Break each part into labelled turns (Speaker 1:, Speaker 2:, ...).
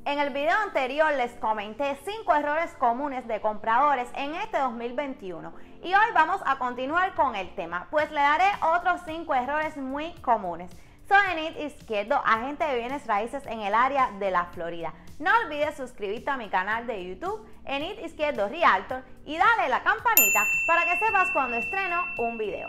Speaker 1: En el video anterior les comenté 5 errores comunes de compradores en este 2021 y hoy vamos a continuar con el tema, pues le daré otros 5 errores muy comunes. Soy Enid Izquierdo, agente de bienes raíces en el área de la Florida. No olvides suscribirte a mi canal de YouTube, Enid Izquierdo Realtor, y dale la campanita para que sepas cuando estreno un video.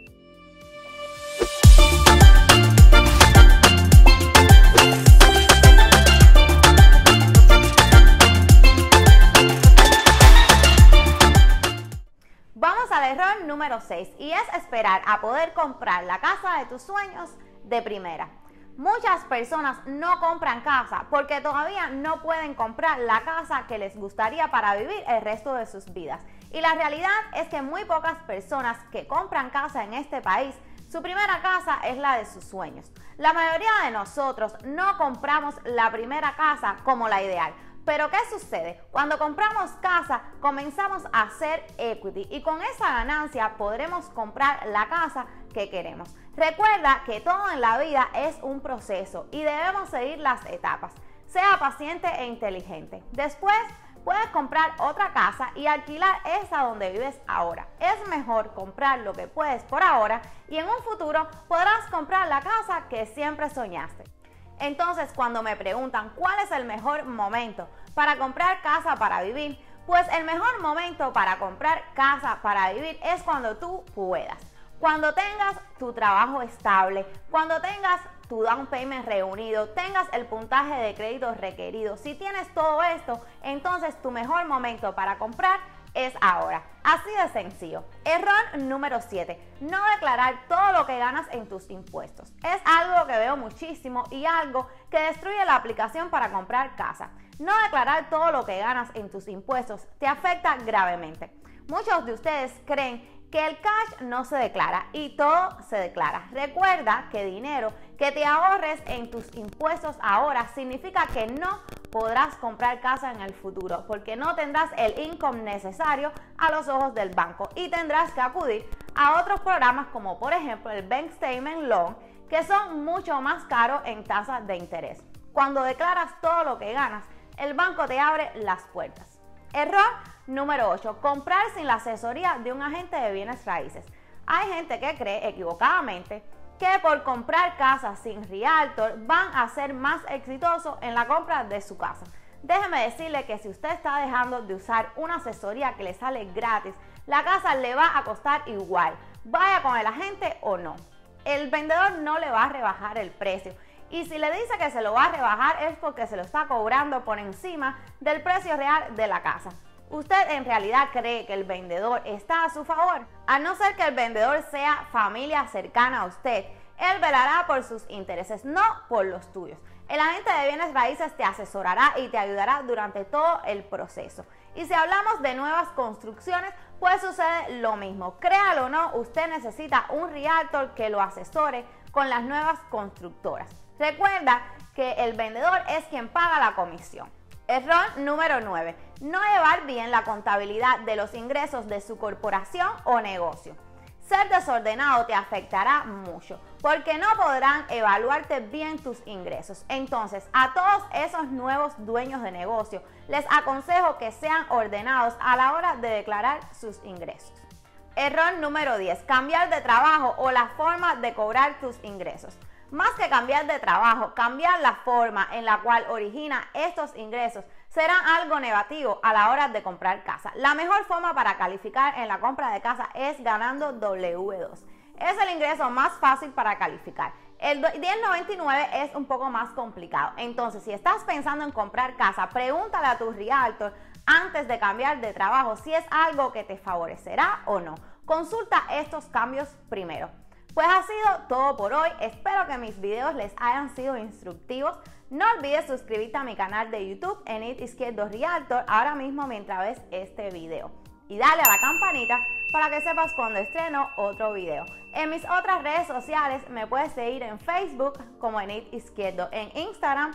Speaker 1: Vamos al error número 6 y es esperar a poder comprar la casa de tus sueños de primera. Muchas personas no compran casa porque todavía no pueden comprar la casa que les gustaría para vivir el resto de sus vidas. Y la realidad es que muy pocas personas que compran casa en este país, su primera casa es la de sus sueños. La mayoría de nosotros no compramos la primera casa como la ideal. Pero ¿qué sucede? Cuando compramos casa, comenzamos a hacer equity y con esa ganancia podremos comprar la casa que queremos. Recuerda que todo en la vida es un proceso y debemos seguir las etapas. Sea paciente e inteligente. Después puedes comprar otra casa y alquilar esa donde vives ahora. Es mejor comprar lo que puedes por ahora y en un futuro podrás comprar la casa que siempre soñaste. Entonces, cuando me preguntan cuál es el mejor momento para comprar casa para vivir, pues el mejor momento para comprar casa para vivir es cuando tú puedas. Cuando tengas tu trabajo estable, cuando tengas tu down payment reunido, tengas el puntaje de crédito requerido. Si tienes todo esto, entonces tu mejor momento para comprar es ahora. Así de sencillo. Error número 7. No declarar todo lo que ganas en tus impuestos. Es algo que veo muchísimo y algo que destruye la aplicación para comprar casa. No declarar todo lo que ganas en tus impuestos te afecta gravemente. Muchos de ustedes creen que el cash no se declara y todo se declara. Recuerda que dinero que te ahorres en tus impuestos ahora significa que no podrás comprar casa en el futuro porque no tendrás el income necesario a los ojos del banco y tendrás que acudir a otros programas como por ejemplo el Bank Statement Loan, que son mucho más caros en tasas de interés. Cuando declaras todo lo que ganas, el banco te abre las puertas. Error número 8. Comprar sin la asesoría de un agente de bienes raíces. Hay gente que cree equivocadamente que por comprar casa sin realtor van a ser más exitosos en la compra de su casa. Déjeme decirle que si usted está dejando de usar una asesoría que le sale gratis, la casa le va a costar igual, vaya con el agente o no. El vendedor no le va a rebajar el precio. Y si le dice que se lo va a rebajar es porque se lo está cobrando por encima del precio real de la casa. ¿Usted en realidad cree que el vendedor está a su favor? A no ser que el vendedor sea familia cercana a usted, él velará por sus intereses, no por los tuyos. El agente de bienes raíces te asesorará y te ayudará durante todo el proceso. Y si hablamos de nuevas construcciones, pues sucede lo mismo. Créalo o no, usted necesita un realtor que lo asesore con las nuevas constructoras. Recuerda que el vendedor es quien paga la comisión. Error número 9. No llevar bien la contabilidad de los ingresos de su corporación o negocio. Ser desordenado te afectará mucho porque no podrán evaluarte bien tus ingresos. Entonces, a todos esos nuevos dueños de negocio, les aconsejo que sean ordenados a la hora de declarar sus ingresos. Error número 10. Cambiar de trabajo o la forma de cobrar tus ingresos. Más que cambiar de trabajo, cambiar la forma en la cual origina estos ingresos será algo negativo a la hora de comprar casa. La mejor forma para calificar en la compra de casa es ganando W2. Es el ingreso más fácil para calificar. El 1099 es un poco más complicado. Entonces, si estás pensando en comprar casa, pregúntale a tu realtor antes de cambiar de trabajo si es algo que te favorecerá o no. Consulta estos cambios primero. Pues ha sido todo por hoy, espero que mis videos les hayan sido instructivos. No olvides suscribirte a mi canal de YouTube, Enid Izquierdo Realtor, ahora mismo mientras ves este video. Y dale a la campanita para que sepas cuando estreno otro video. En mis otras redes sociales me puedes seguir en Facebook como Enid Izquierdo, en Instagram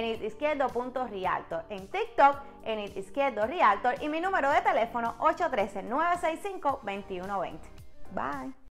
Speaker 1: enidizquierdo.realtor, en TikTok Enid Izquierdo Realtor y mi número de teléfono 813-965-2120. Bye.